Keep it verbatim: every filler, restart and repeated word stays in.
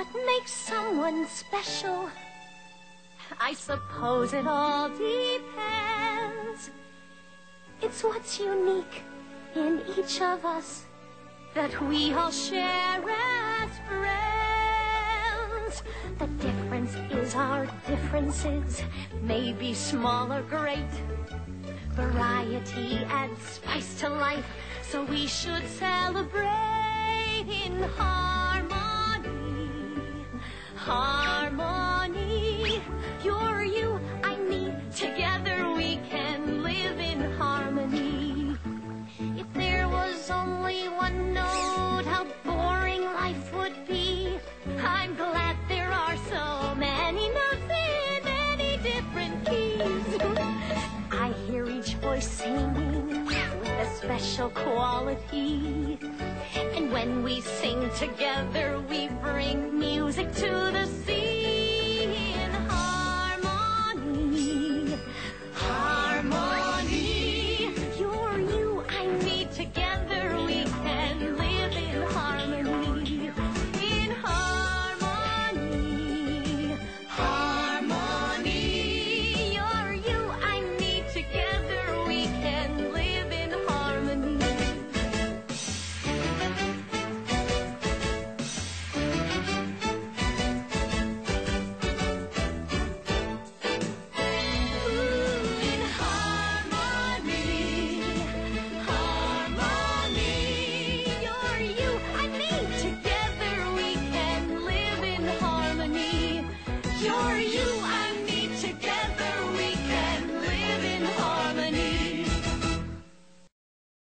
What makes someone special? I suppose it all depends. It's what's unique in each of us that we all share as friends. The difference is our differences may be small or great. Variety adds spice to life, so we should celebrate in harmony. Harmony. You're you, I'm me. Together we can live in harmony. If there was only one note, how boring life would be. I'm glad there are so many notes in many different keys. I hear each voice singing with a special quality. And when we sing together, we